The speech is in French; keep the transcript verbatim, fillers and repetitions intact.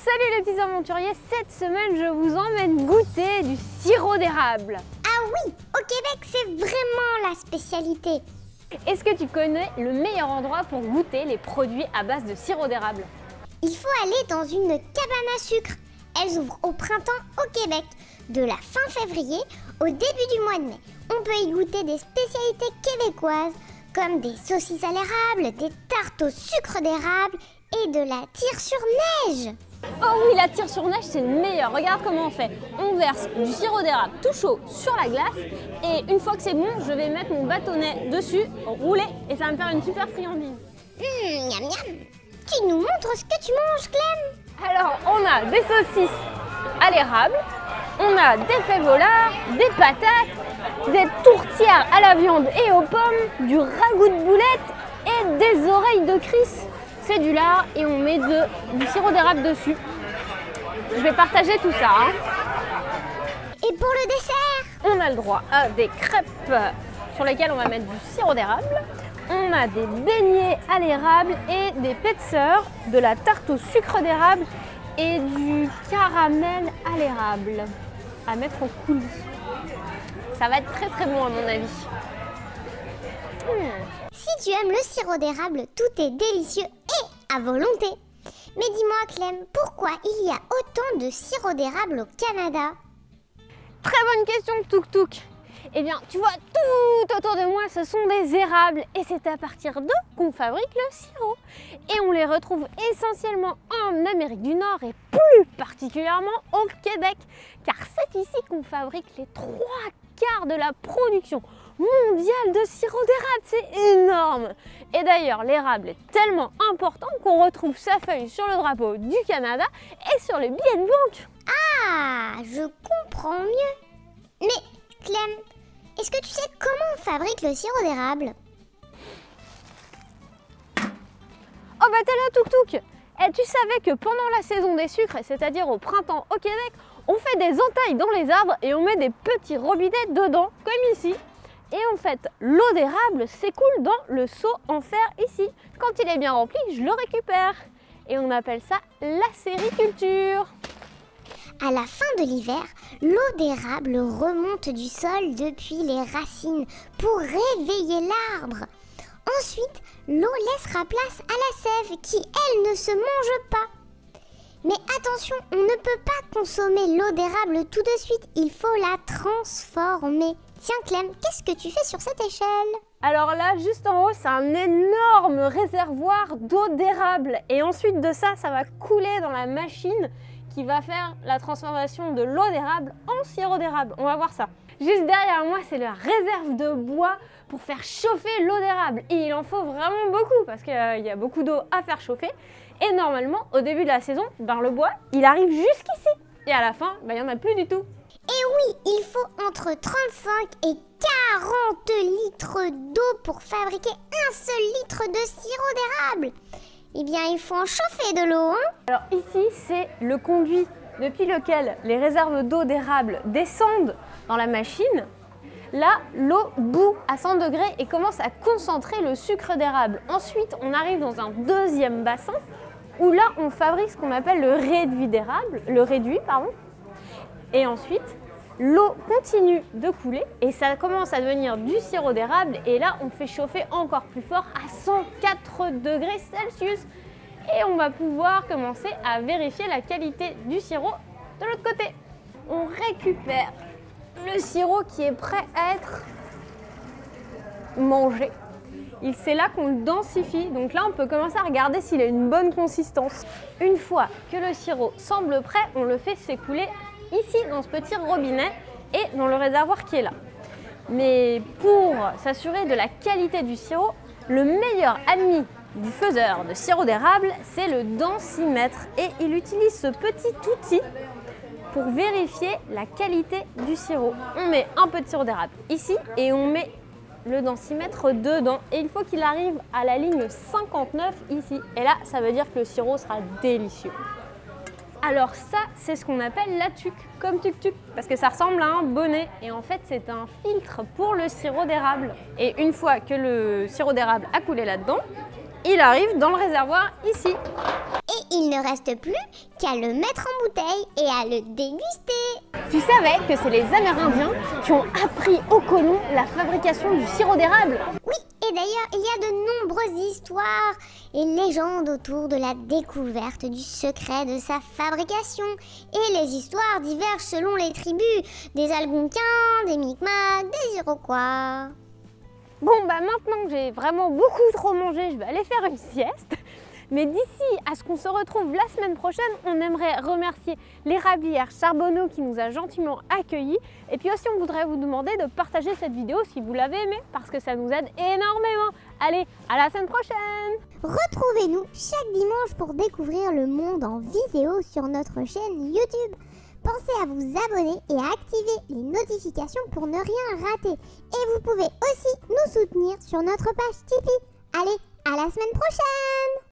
Salut les petits aventuriers, cette semaine je vous emmène goûter du sirop d'érable. Ah oui, au Québec c'est vraiment la spécialité. Est-ce que tu connais le meilleur endroit pour goûter les produits à base de sirop d'érable? Il faut aller dans une cabane à sucre. Elles ouvrent au printemps au Québec, de la fin février au début du mois de mai. On peut y goûter des spécialités québécoises comme des saucisses à l'érable, des tartes au sucre d'érable et de la tire sur neige. Oh oui, la tire sur neige, c'est le meilleur. Regarde comment on fait. On verse du sirop d'érable tout chaud sur la glace et une fois que c'est bon, je vais mettre mon bâtonnet dessus, rouler et ça va me faire une super friandise. Hum, miam miam. Tu nous montres ce que tu manges, Clem? Alors, on a des saucisses à l'érable, on a des fèves au lard, des patates, des tourtières à la viande et aux pommes, du ragoût de boulettes et des oreilles de Chris. C'est du lard et on met de, du sirop d'érable dessus. Je vais partager tout ça. Hein. Et pour le dessert? On a le droit à des crêpes sur lesquelles on va mettre du sirop d'érable. On a des beignets à l'érable et des petseurs, de la tarte au sucre d'érable et du caramel à l'érable à mettre au coulis. Ça va être très très bon à mon avis. Hmm. Si tu aimes le sirop d'érable, tout est délicieux et à volonté. Mais dis-moi Clem, pourquoi il y a autant de sirop d'érable au Canada? Très bonne question, Touk Touk. Eh bien, tu vois, tout autour de moi, ce sont des érables. Et c'est à partir d'eux qu'on fabrique le sirop. Et on les retrouve essentiellement en Amérique du Nord et plus particulièrement au Québec. Car c'est ici qu'on fabrique les trois quarts de la production mondiale de sirop d'érable. C'est énorme. Et d'ailleurs, l'érable est tellement important qu'on retrouve sa feuille sur le drapeau du Canada et sur les billets de banque. Ah, je comprends mieux. Mais Clem, est-ce que tu sais comment on fabrique le sirop d'érable? Oh bah t'es là, Touk Touk. Et tu savais que pendant la saison des sucres, c'est-à-dire au printemps au Québec, on fait des entailles dans les arbres et on met des petits robinets dedans, comme ici. Et en fait, l'eau d'érable s'écoule dans le seau en fer ici. Quand il est bien rempli, je le récupère. Et on appelle ça la sériculture. À la fin de l'hiver, l'eau d'érable remonte du sol depuis les racines pour réveiller l'arbre. Ensuite, l'eau laissera place à la sève qui, elle, ne se mange pas. Mais attention, on ne peut pas consommer l'eau d'érable tout de suite, il faut la transformer. Tiens Clem, qu'est-ce que tu fais sur cette échelle? Alors là, juste en haut, c'est un énorme réservoir d'eau d'érable. Et ensuite de ça, ça va couler dans la machine qui va faire la transformation de l'eau d'érable en sirop d'érable. On va voir ça. Juste derrière moi, c'est la réserve de bois pour faire chauffer l'eau d'érable. Et il en faut vraiment beaucoup parce qu'il y a beaucoup d'eau à faire chauffer. Et normalement, au début de la saison, ben, le bois, il arrive jusqu'ici. Et à la fin, ben, il n'y en a plus du tout. Et oui, il faut entre trente-cinq et quarante litres d'eau pour fabriquer un seul litre de sirop d'érable. Eh bien, il faut en chauffer de l'eau, hein? Alors ici, c'est le conduit depuis lequel les réserves d'eau d'érable descendent dans la machine. Là, l'eau bout à cent degrés et commence à concentrer le sucre d'érable. Ensuite, on arrive dans un deuxième bassin où là, on fabrique ce qu'on appelle le réduit d'érable, le réduit, pardon. Et ensuite, l'eau continue de couler et ça commence à devenir du sirop d'érable. Et là, on fait chauffer encore plus fort à cent quatre degrés Celsius. Et on va pouvoir commencer à vérifier la qualité du sirop de l'autre côté. On récupère le sirop qui est prêt à être mangé. C'est là qu'on le densifie. Donc là, on peut commencer à regarder s'il a une bonne consistance. Une fois que le sirop semble prêt, on le fait s'écouler ici dans ce petit robinet et dans le réservoir qui est là. Mais pour s'assurer de la qualité du sirop, le meilleur ami du faiseur de sirop d'érable, c'est le densimètre. Et il utilise ce petit outil pour vérifier la qualité du sirop. On met un peu de sirop d'érable ici et on met le densimètre dedans. Et il faut qu'il arrive à la ligne cinquante-neuf ici. Et là, ça veut dire que le sirop sera délicieux. Alors ça, c'est ce qu'on appelle la tuque, comme tuk-tuk, parce que ça ressemble à un bonnet. Et en fait, c'est un filtre pour le sirop d'érable. Et une fois que le sirop d'érable a coulé là-dedans, il arrive dans le réservoir ici. Et il ne reste plus qu'à le mettre en bouteille et à le déguster. Tu savais que c'est les Amérindiens qui ont appris aux colons la fabrication du sirop d'érable? Oui, et d'ailleurs, il y a de nombreuses histoires et légendes autour de la découverte du secret de sa fabrication. Et les histoires divergent selon les tribus, des Algonquins, des Micmacs, des Iroquois. Bon, bah maintenant que j'ai vraiment beaucoup trop mangé, je vais aller faire une sieste. Mais d'ici à ce qu'on se retrouve la semaine prochaine, on aimerait remercier l'érablière Charbonneau qui nous a gentiment accueillis. Et puis aussi, on voudrait vous demander de partager cette vidéo si vous l'avez aimée, parce que ça nous aide énormément. Allez, à la semaine prochaine! Retrouvez-nous chaque dimanche pour découvrir le monde en vidéo sur notre chaîne YouTube. Pensez à vous abonner et à activer les notifications pour ne rien rater. Et vous pouvez aussi nous soutenir sur notre page Tipeee. Allez, à la semaine prochaine!